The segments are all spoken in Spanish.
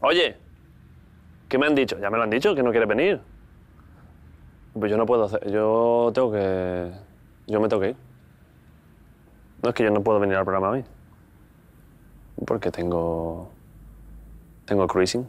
Oye, ¿qué me han dicho? Ya me lo han dicho, que no quieres venir. Pues yo no puedo hacer... Yo me tengo que ir. No, es que yo no puedo venir al programa hoy. Porque tengo cruising.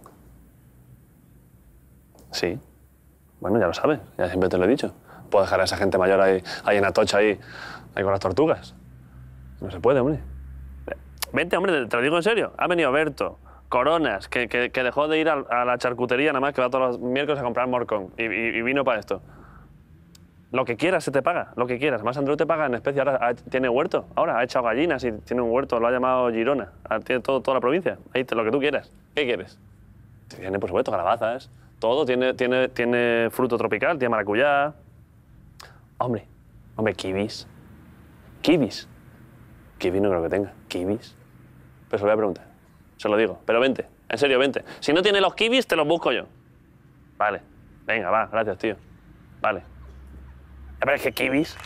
Sí. Bueno, ya lo sabes, ya siempre te lo he dicho. Puedo dejar a esa gente mayor ahí en Atocha, ahí con las tortugas. No se puede, hombre. Vente, hombre, te lo digo en serio. Ha venido Berto, Coronas, que dejó de ir a la charcutería nada más, que va todos los miércoles a comprar morcón. Y vino para esto. Lo que quieras se te paga, lo que quieras. Además, Andreu te paga en especie. Ahora tiene huerto. Ahora ha echado gallinas y tiene un huerto. Lo ha llamado Girona. Ahora tiene toda la provincia. Ahí lo que tú quieras. ¿Qué quieres? Tiene, por supuesto, calabazas. Todo. Tiene fruto tropical. Tiene maracuyá. Hombre, kiwis. Kiwis. Kiwis no creo que tenga. Kiwis. Pero se lo voy a preguntar. Se lo digo. Pero vente. En serio, vente. Si no tiene los kiwis, te los busco yo. Vale. Venga, va. Gracias, tío. Vale. Pero es que kiwis...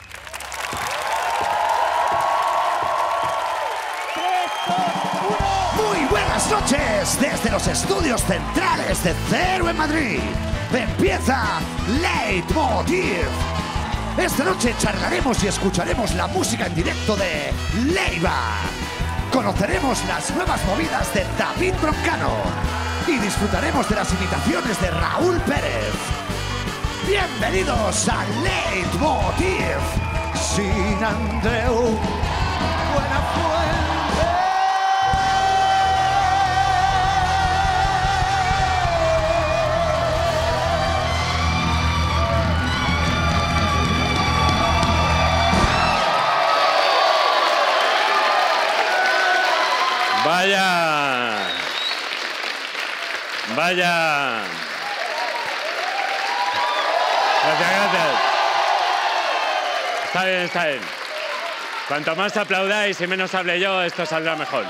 Muy buenas noches desde los estudios centrales de Cero en Madrid. Empieza Leitmotiv. Esta noche charlaremos y escucharemos la música en directo de Leiva. Conoceremos las nuevas movidas de David Broncano y disfrutaremos de las imitaciones de Raúl Pérez. Bienvenidos a Leitmotiv sin Andreu Buenafuente. Vaya. Gracias. Está bien. Cuanto más aplaudáis y menos hable yo, esto saldrá mejor.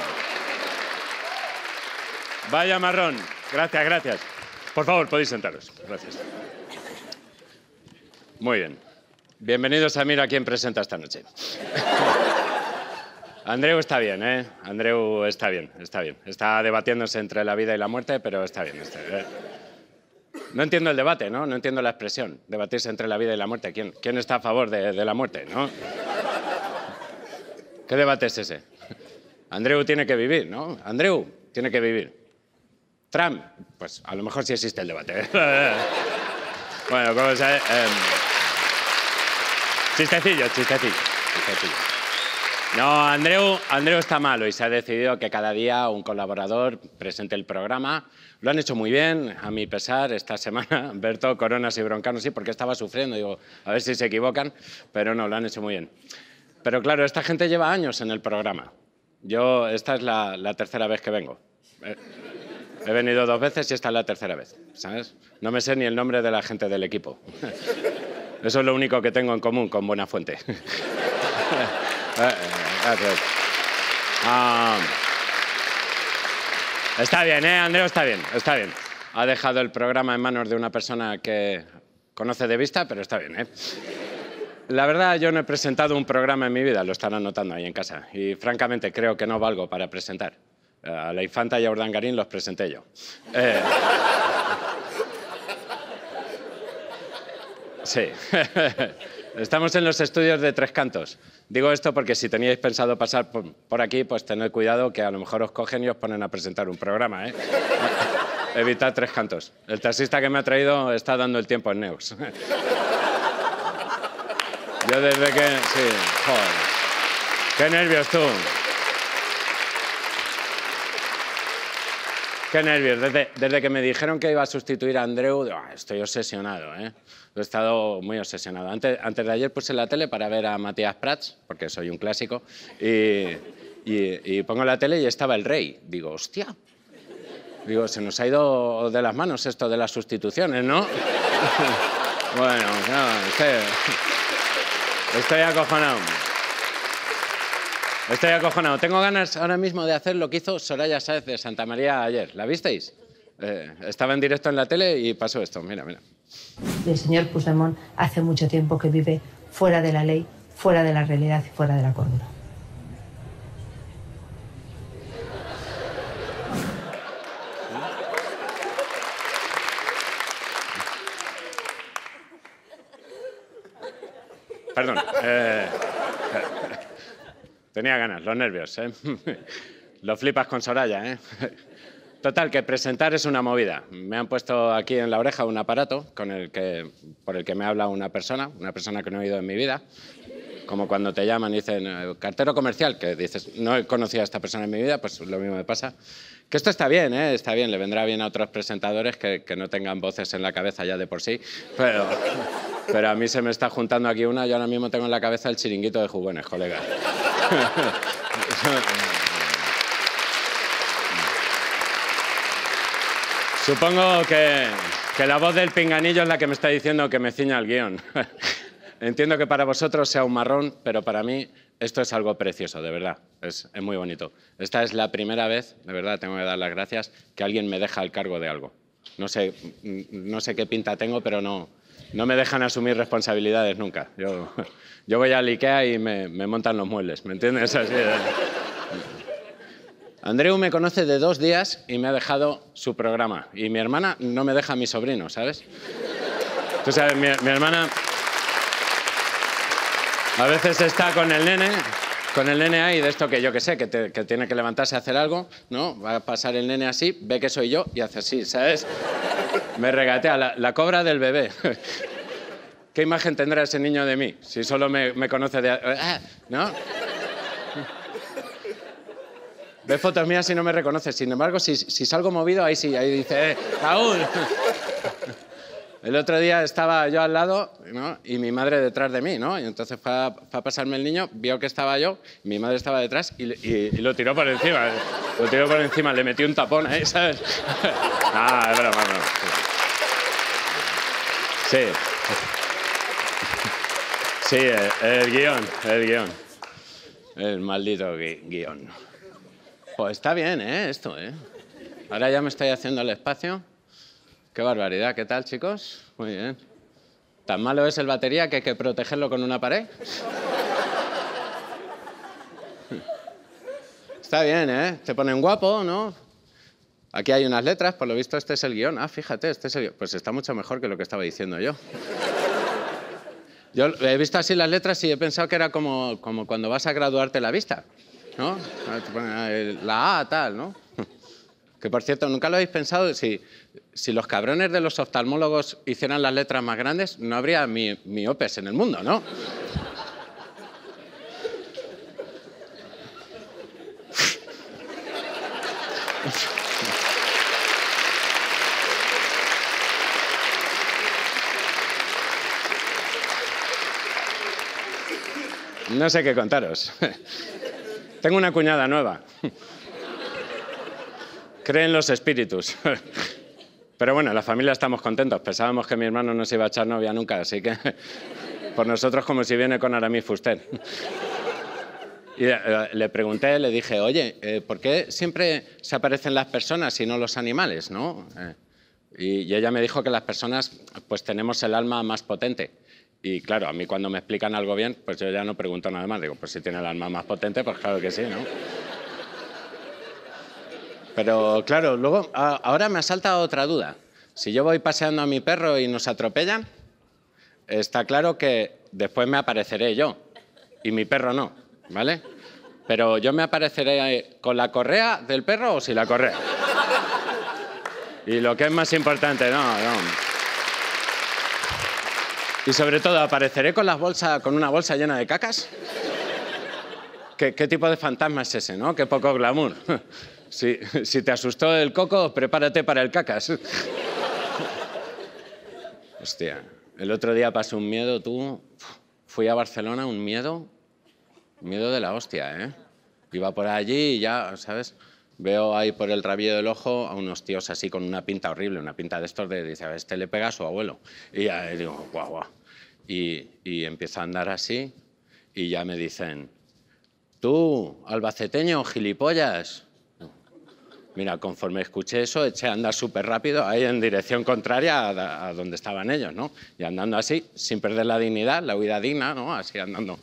Vaya marrón. Gracias. Por favor, podéis sentaros. Gracias. Muy bien. Bienvenidos a Mira quién presenta esta noche. Andreu está bien, ¿eh? Andreu está bien. Está debatiéndose entre la vida y la muerte, pero está bien. No entiendo el debate, ¿no? No entiendo la expresión. Debatirse entre la vida y la muerte. ¿Quién está a favor de la muerte, no? ¿Qué debate es ese? Andreu tiene que vivir, ¿no? Andreu tiene que vivir. Trump, pues a lo mejor sí existe el debate. Bueno, como sabes... Chistecillo. No, Andreu está malo y se ha decidido que cada día un colaborador presente el programa. Lo han hecho muy bien, a mi pesar, esta semana. Berto, Coronas y Broncano sí, porque estaba sufriendo. Digo, a ver si se equivocan, pero no, lo han hecho muy bien. Pero claro, esta gente lleva años en el programa. Esta es la tercera vez que vengo. He venido 2 veces y esta es la tercera vez, ¿sabes? No me sé ni el nombre de la gente del equipo. Eso es lo único que tengo en común con Buenafuente. Está bien, Andreu está bien. Ha dejado el programa en manos de una persona que conoce de vista, pero está bien, La verdad, yo no he presentado un programa en mi vida, lo estarán notando ahí en casa. Y francamente creo que no valgo para presentar. A la Infanta y a Urdangarín los presenté yo. Sí. Estamos en los estudios de Tres Cantos. Digo esto porque si teníais pensado pasar por aquí, pues tened cuidado que a lo mejor os cogen y os ponen a presentar un programa, Evitad Tres Cantos. El taxista que me ha traído está dando el tiempo en Neus. Yo desde que... Sí, joder. Qué nervios tú. Qué nervios. Desde que me dijeron que iba a sustituir a Andreu, estoy obsesionado, He estado muy obsesionado. Antes de ayer puse la tele para ver a Matías Prats, porque soy un clásico, y pongo la tele y estaba el Rey. Digo, hostia. Digo, se nos ha ido de las manos esto de las sustituciones, ¿no? Bueno, no, estoy acojonado. Tengo ganas ahora mismo de hacer lo que hizo Soraya Sáez de Santa María ayer. ¿La visteis? Estaba en directo en la tele y pasó esto. Mira. El señor Puigdemont hace mucho tiempo que vive fuera de la ley, fuera de la realidad y fuera de la cordura. perdón. Tenía ganas, los nervios, ¿eh? Lo flipas con Soraya, ¿eh? Total, que presentar es una movida. Me han puesto aquí en la oreja un aparato por el que me habla una persona que no he oído en mi vida. Como cuando te llaman y dicen, cartero comercial, que dices, no he conocido a esta persona en mi vida, pues lo mismo me pasa. Que esto está bien, ¿eh? Está bien, le vendrá bien a otros presentadores que no tengan voces en la cabeza ya de por sí, pero a mí se me está juntando aquí una, yo ahora mismo tengo en la cabeza el chiringuito de jugones, colega. Supongo que la voz del pinganillo es la que me está diciendo que me ciña el guión. Entiendo que para vosotros sea un marrón, pero para mí esto es algo precioso, de verdad. Es muy bonito. Esta es la primera vez, de verdad, tengo que dar las gracias, que alguien me deja al cargo de algo. No sé qué pinta tengo, pero no me dejan asumir responsabilidades nunca. Yo voy al Ikea y me montan los muebles, ¿me entiendes? Así de... Andreu me conoce de 2 días y me ha dejado su programa. Y mi hermana no me deja a mi sobrino, ¿sabes? Tú sabes, mi hermana a veces está con el nene ahí, de esto que yo que sé, que tiene que levantarse a hacer algo, ¿no? Va a pasar el nene así, ve que soy yo y hace así, ¿sabes? Me regatea, la cobra del bebé. ¿Qué imagen tendrá ese niño de mí? Si solo me conoce de... ¿no? Ve fotos mías y no me reconoce. Sin embargo, si salgo movido, ahí sí, ahí dice, Raúl. El otro día estaba yo al lado, ¿no? Y mi madre detrás de mí, ¿no? Y entonces fue a pasarme el niño, vio que estaba yo, mi madre estaba detrás y lo tiró por encima. Lo tiró por encima, le metí un tapón ahí, ¿sabes? Es broma, no. Sí. Sí, el guión. El maldito guión. Pues está bien, esto, Ahora ya me estoy haciendo el espacio. Qué barbaridad. ¿Qué tal, chicos? Muy bien. ¿Tan malo es el batería que hay que protegerlo con una pared? Está bien, Te ponen guapo, ¿no? Aquí hay unas letras, por lo visto este es el guión. Fíjate, este es el guión. Pues está mucho mejor que lo que estaba diciendo yo. Yo he visto así las letras y he pensado que era como cuando vas a graduarte la vista, ¿no? La A, tal, ¿no? Que, por cierto, ¿nunca lo habéis pensado? Si los cabrones de los oftalmólogos hicieran las letras más grandes, no habría miopes en el mundo, ¿no? No sé qué contaros. Tengo una cuñada nueva. Cree en los espíritus. Pero bueno, la familia estamos contentos. Pensábamos que mi hermano no se iba a echar novia nunca, así que por nosotros como si viene con Aramis Fuster. Y le pregunté, le dije, oye, ¿por qué siempre se aparecen las personas y no los animales, no? Y ella me dijo que las personas pues tenemos el alma más potente. Y claro, a mí cuando me explican algo bien, pues yo ya no pregunto nada más. Digo, pues si tiene el alma más potente, pues claro que sí, ¿no? Pero claro, luego, ahora me asalta otra duda. Si yo voy paseando a mi perro y nos atropellan, está claro que después me apareceré yo y mi perro no, ¿vale? Pero yo me apareceré con la correa del perro o sin la correa. Y lo que es más importante, no. Y sobre todo, ¿apareceré con una bolsa llena de cacas? ¿Qué tipo de fantasma es ese, no? Qué poco glamour. Si te asustó el coco, prepárate para el cacas. Hostia, el otro día pasé un miedo, tú. Fui a Barcelona, un miedo de la hostia, Iba por allí y ya, ¿sabes? Veo ahí por el rabillo del ojo a unos tíos así con una pinta horrible, una pinta de estos de, dice, a este le pega a su abuelo. Y ya digo, guau. Y empiezo a andar así y ya me dicen, tú, albaceteño, gilipollas. Mira, conforme escuché eso, eché a andar súper rápido ahí en dirección contraria a donde estaban ellos, ¿no? Y andando así, sin perder la dignidad, la huida digna, ¿no? Así andando.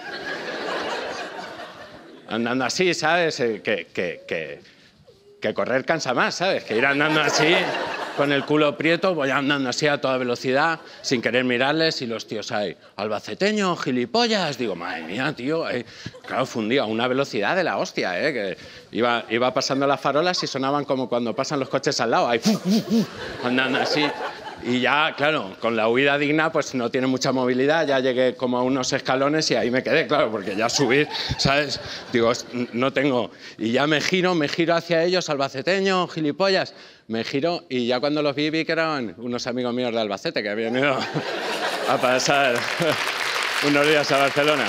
Andando así, ¿sabes? Que correr cansa más, ¿sabes? Que ir andando así con el culo prieto, voy andando así a toda velocidad, sin querer mirarles, y los tíos ahí, albaceteño, gilipollas. Digo, madre mía, tío. Claro, fundía a una velocidad de la hostia, que iba pasando las farolas y sonaban como cuando pasan los coches al lado, ahí, andando así. Y ya, claro, con la huida digna, pues no tiene mucha movilidad. Ya llegué como a unos escalones y ahí me quedé, claro, porque ya subir, ¿sabes? Digo, no tengo... Y ya me giro hacia ellos, albaceteño, gilipollas. Me giro y ya cuando los vi que eran unos amigos míos de Albacete que habían ido a pasar unos días a Barcelona.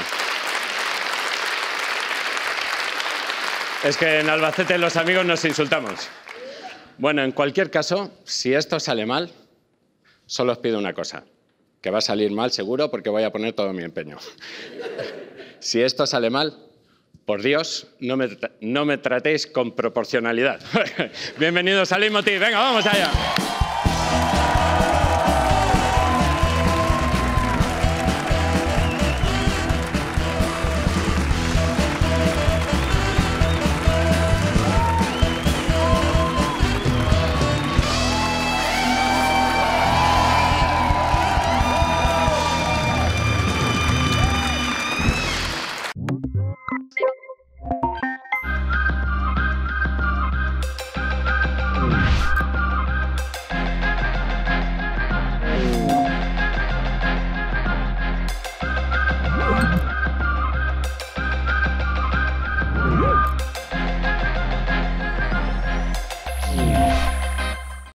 Es que en Albacete los amigos nos insultamos. Bueno, en cualquier caso, si esto sale mal, solo os pido una cosa, que va a salir mal seguro porque voy a poner todo mi empeño. Si esto sale mal, por Dios, no me tratéis con proporcionalidad. Bienvenidos a Leitmotiv, venga, vamos allá.